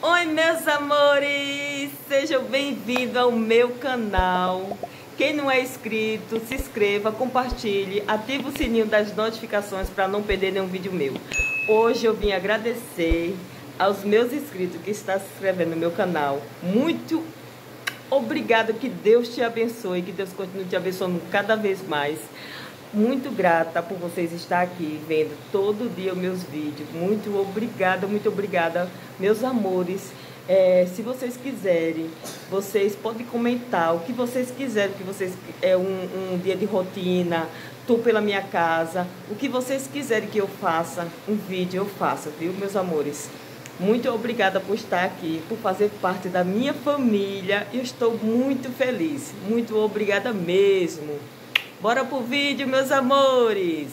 Oi, meus amores! Sejam bem-vindos ao meu canal. Quem não é inscrito, se inscreva, compartilhe, ative o sininho das notificações para não perder nenhum vídeo meu. Hoje eu vim agradecer aos meus inscritos que estão se inscrevendo no meu canal. Muito obrigada, que Deus te abençoe, que Deus continue te abençoando cada vez mais. Muito grata por vocês estar aqui vendo todo dia os meus vídeos. Muito obrigada, meus amores. Se vocês quiserem, vocês podem comentar o que vocês quiserem, um dia de rotina, tour pela minha casa, o que vocês quiserem que eu faça, um vídeo eu faço, viu, meus amores? Muito obrigada por estar aqui, por fazer parte da minha família. Eu estou muito feliz. Muito obrigada mesmo. Bora pro vídeo, meus amores!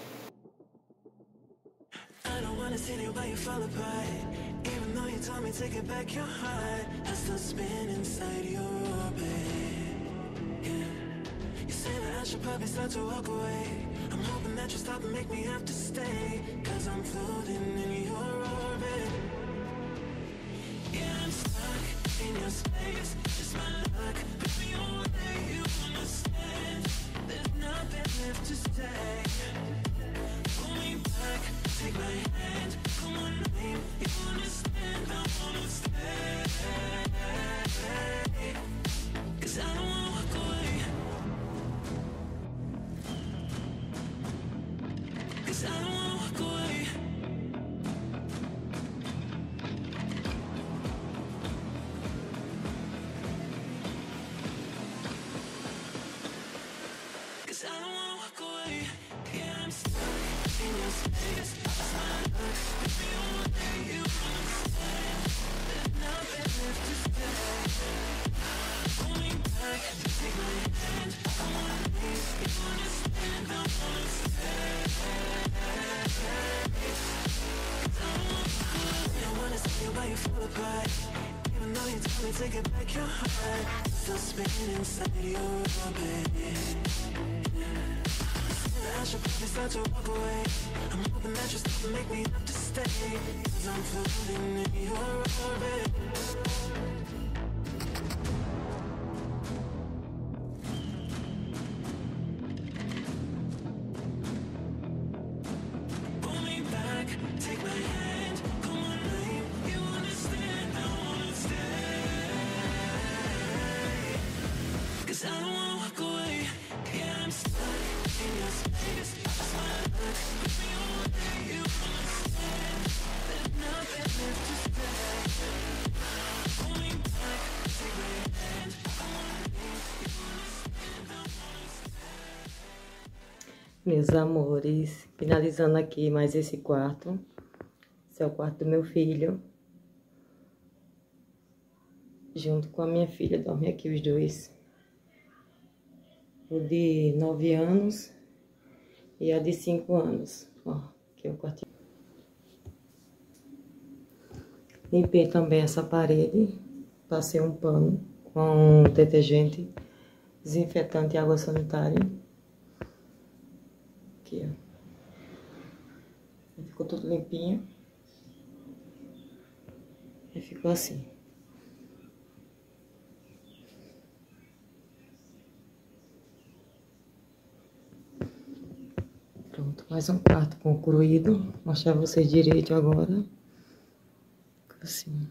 Meus amores, finalizando aqui mais esse quarto. Esse é o quarto do meu filho. Junto com a minha filha, dormem aqui os dois. O de 9 anos e a de 5 anos. Ó, aqui é o quartinho. Limpei também essa parede. Passei um pano com detergente, desinfetante e água sanitária. Aqui, ó. Ficou tudo limpinho. E ficou assim. Pronto, mais um quarto concluído. Vou mostrar pra vocês direito agora. Ficou assim.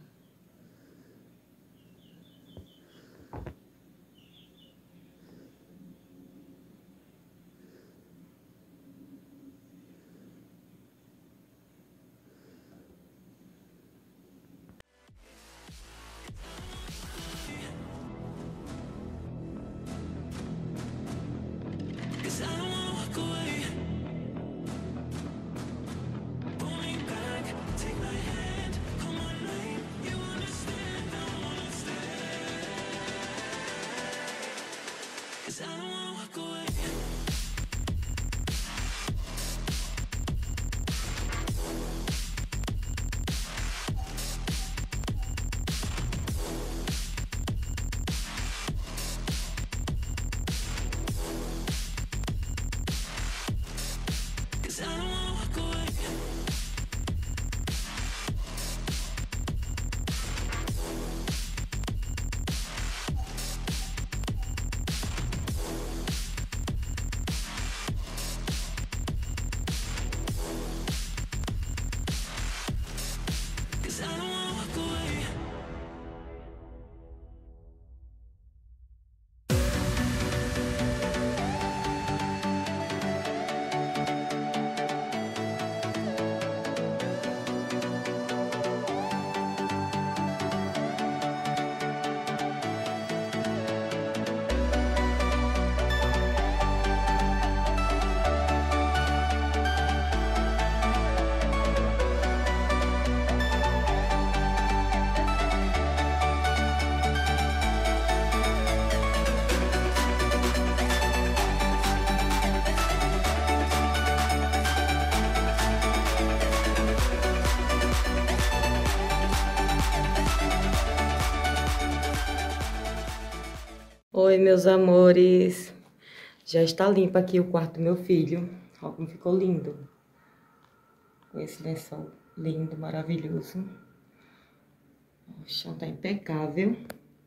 Oi, meus amores. Já está limpo aqui o quarto do meu filho. Olha como ficou lindo. Com esse lençol lindo, maravilhoso. O chão tá impecável.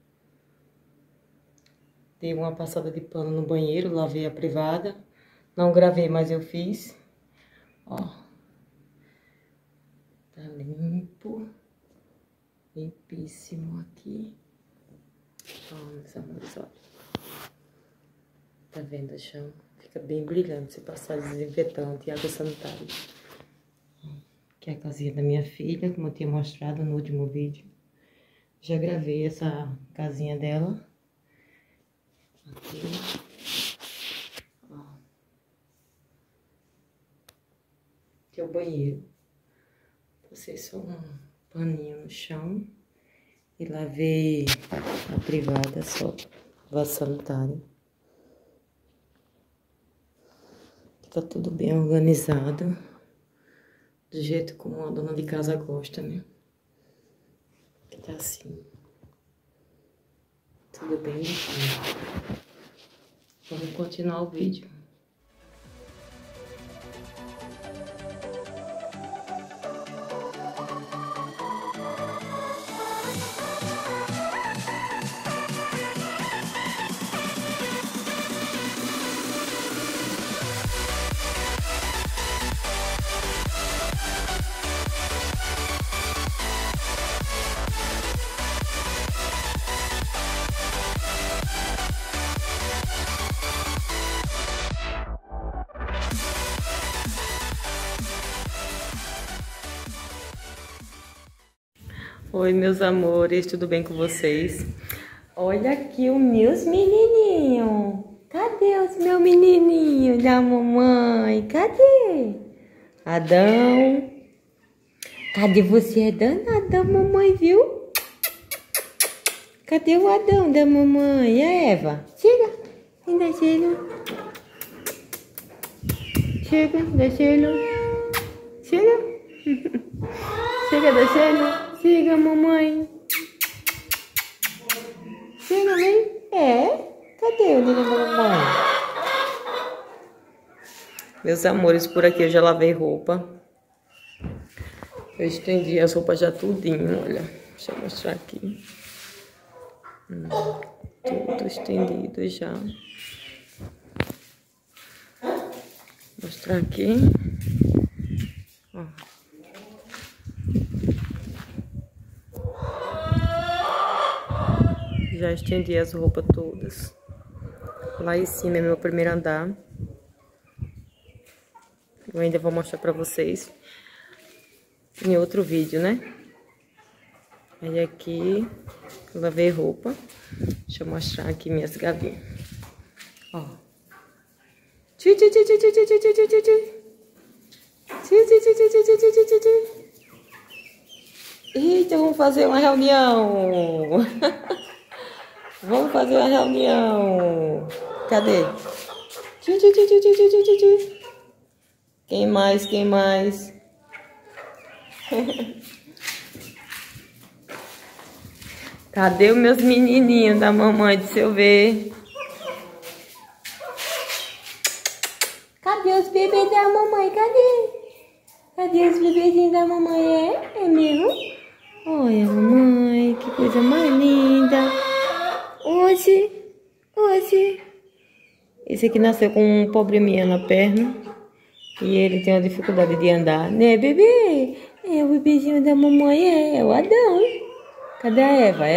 Dei uma passada de pano no banheiro, lavei a privada. Não gravei, mas eu fiz. Ó. Tá limpo. Limpíssimo aqui. Ó, meus amores, olha. Tá vendo o chão? Fica bem brilhante se passar desinfetante e água sanitária. Aqui é a casinha da minha filha, como eu tinha mostrado no último vídeo. Já gravei essa casinha dela. Aqui. Ó. Aqui é o banheiro. Passei só um paninho no chão. E lavei a privada só, vaso sanitário. Tá tudo bem organizado. Do jeito como a dona de casa gosta, né? Que tá assim. Tudo bem limpinho. Vamos continuar o vídeo. Oi, meus amores, tudo bem com vocês? Olha aqui os meus menininhos. Cadê os meus menininhos da mamãe? Cadê? Adão. Cadê você, Adão? Da mamãe, viu? Cadê o Adão da mamãe? E a Eva? Chega. Deixa ele. Chega, deixa ele. Chega. Chega, deixa ele. Chega, mamãe. Chega, vem. Cadê o menino da mamãe? Meus amores, por aqui eu já lavei roupa. Eu estendi as roupas já tudinho, olha. Deixa eu mostrar aqui. Tudo estendido já. Vou mostrar aqui. Ó. Já estendi as roupas todas. Lá em cima é meu primeiro andar. Eu ainda vou mostrar pra vocês em outro vídeo, né? Aí aqui eu lavei roupa. Deixa eu mostrar aqui minhas gavinhas. Ó. Eita, vamos fazer uma reunião. Vamos fazer uma reunião. Cadê? Quem mais? Quem mais? Cadê os meus menininhos da mamãe? Deixa eu ver. Cadê os bebês da mamãe? Cadê? Cadê os bebezinhos da mamãe? É mesmo? Olha, mamãe, que coisa mais linda. Hoje. Esse aqui nasceu com um probleminha na perna. E ele tem uma dificuldade de andar. Né, bebê? É o bebezinho da mamãe, é o Adão. Cadê a Eva?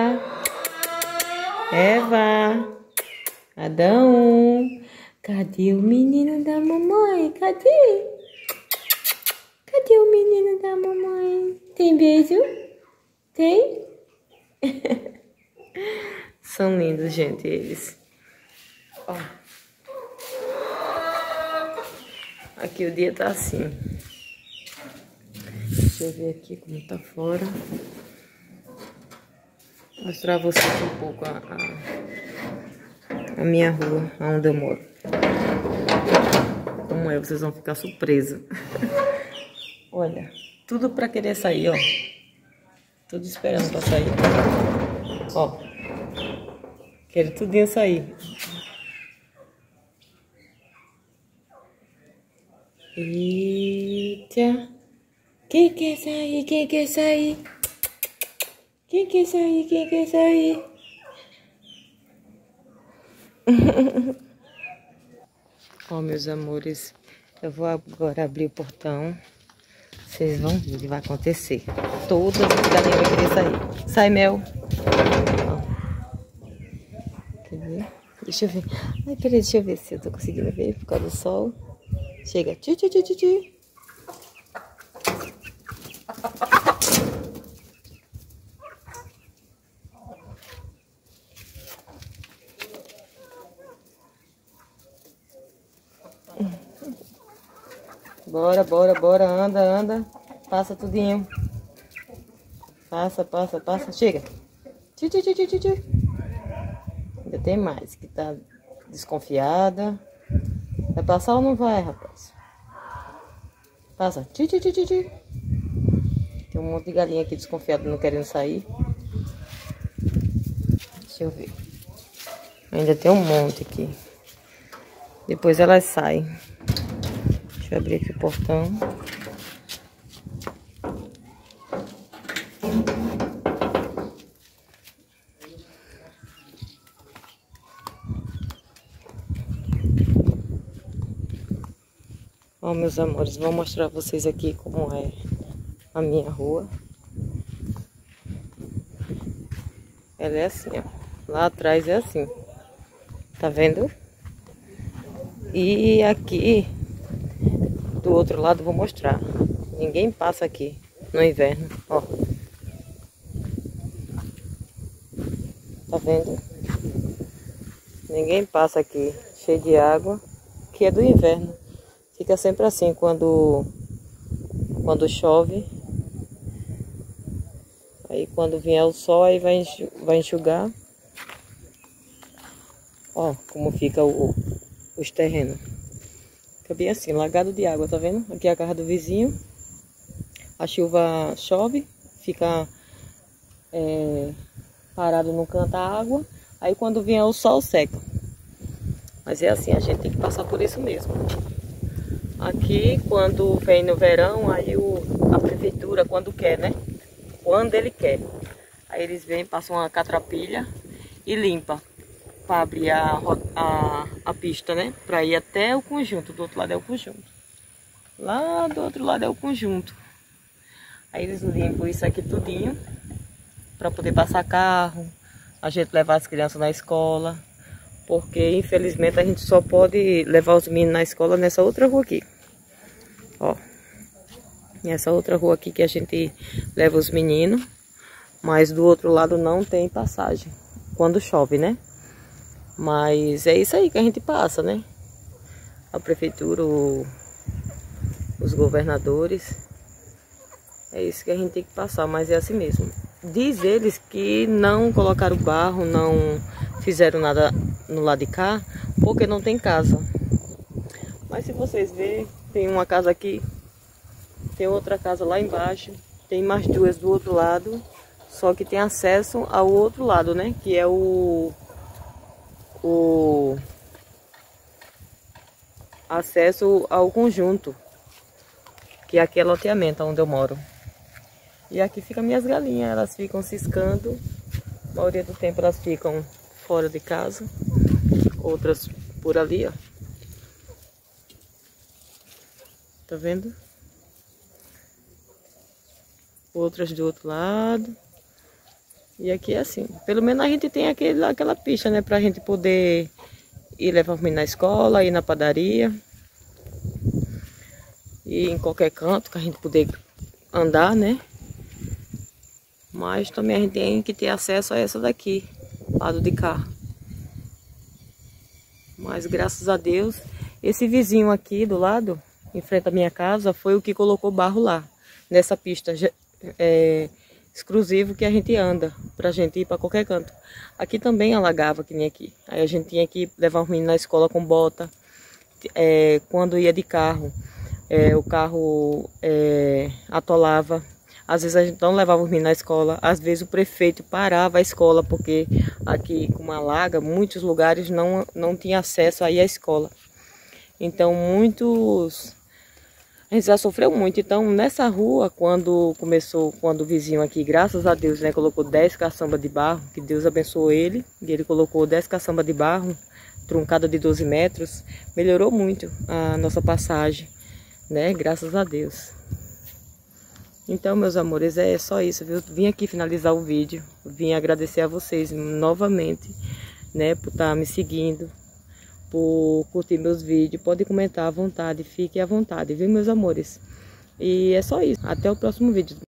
Eva. Adão. Cadê o menino da mamãe? Cadê? Cadê o menino da mamãe? Tem beijo? Tem? São lindos, gente, eles. Ó. Aqui o dia tá assim. Deixa eu ver aqui como tá fora. Vou mostrar a vocês um pouco a minha rua, onde eu moro. Como é, vocês vão ficar surpresos. Olha, tudo pra querer sair, ó. Tudo esperando pra sair. Ó. Quero tudinho sair. Eita. Quem quer sair? Quem quer sair? Quem quer sair? Quem quer sair? Ó, meus amores, eu vou agora abrir o portão. Vocês vão ver o que vai acontecer. Todas as galinhas vão querer sair. Sai, Mel. Ó. Quer ver? Deixa eu ver. Ai, peraí, deixa eu ver se eu tô conseguindo ver por causa do sol. Chega. Tchu, tchu, tchu, tchu, tchu. Bora, bora, bora. Anda, anda. Passa tudinho. Passa, passa, passa. Chega. Tchu, tchu, tchu, tchu, tchu, tchu. Ainda tem mais que tá desconfiada. Vai passar ou não vai, rapaz? Passa. Tchu, tchu, tchu, tchu, tchu. Tem um monte de galinha aqui desconfiada, não querendo sair. Deixa eu ver. Ainda tem um monte aqui. Depois elas saem. Deixa eu abrir aqui o portão. Ó, meus amores, vou mostrar a vocês aqui como é a minha rua. Ela é assim, ó. Lá atrás é assim. Tá vendo? E aqui do outro lado vou mostrar. Ninguém passa aqui no inverno, ó. Tá vendo? Ninguém passa aqui, cheio de água, que é do inverno. Fica sempre assim quando chove. Aí quando vier o sol, aí vai enxugar. Ó, como fica os terrenos. Fica bem assim, lagado de água, tá vendo? Aqui é a casa do vizinho. A chuva chove, fica parado no canto a água. Aí quando vier o sol, seca. Mas é assim, a gente tem que passar por isso mesmo. Aqui, quando vem no verão, aí a prefeitura, quando quer, né? Quando ele quer. Aí eles vêm, passam uma catrapilha e limpa. Para abrir a pista, né? Para ir até o conjunto. Do outro lado é o conjunto. Lá do outro lado é o conjunto. Aí eles limpam isso aqui tudinho. Para poder passar carro. A gente levar as crianças na escola. Porque infelizmente a gente só pode levar os meninos na escola nessa outra rua aqui. Ó. Nessa outra rua aqui que a gente leva os meninos. Mas do outro lado não tem passagem. Quando chove, né? Mas é isso aí que a gente passa, né? A prefeitura, os governadores. É isso que a gente tem que passar, mas é assim mesmo. Diz eles que não colocaram barro, não fizeram nada no lado de cá, porque não tem casa. Mas se vocês verem, tem uma casa aqui, tem outra casa lá embaixo, tem mais duas do outro lado, só que tem acesso ao outro lado, né? Que é o acesso ao conjunto, que aqui é loteamento onde eu moro. E aqui ficam minhas galinhas, elas ficam ciscando. A maioria do tempo elas ficam fora de casa, outras por ali, ó. Tá vendo? Outras do outro lado. E aqui é assim, pelo menos a gente tem aquela pista, né, pra gente poder ir levar o menino na escola, ir na padaria. E em qualquer canto que a gente poder andar, né. Mas também a gente tem que ter acesso a essa daqui, lado de cá. Mas graças a Deus, esse vizinho aqui do lado, em frente à minha casa, foi o que colocou barro lá, nessa pista exclusivo que a gente anda, pra gente ir pra qualquer canto. Aqui também alagava, que nem aqui. Aí a gente tinha que levar os meninos na escola com bota. Quando ia de carro, o carro atolava. Às vezes a gente não levava os meninos na escola, às vezes o prefeito parava a escola, porque aqui com uma laga, muitos lugares não tinha acesso aí à escola. Então a gente já sofreu muito. Então nessa rua, quando o vizinho aqui, graças a Deus, né, colocou 10 caçambas de barro, que Deus abençoou ele, e ele colocou 10 caçambas de barro, truncada de 12 metros, melhorou muito a nossa passagem, né, graças a Deus. Então, meus amores, é só isso, viu? Vim aqui finalizar o vídeo, vim agradecer a vocês novamente, né, por estar me seguindo, por curtir meus vídeos. Pode comentar à vontade, fiquem à vontade, viu, meus amores? E é só isso. Até o próximo vídeo.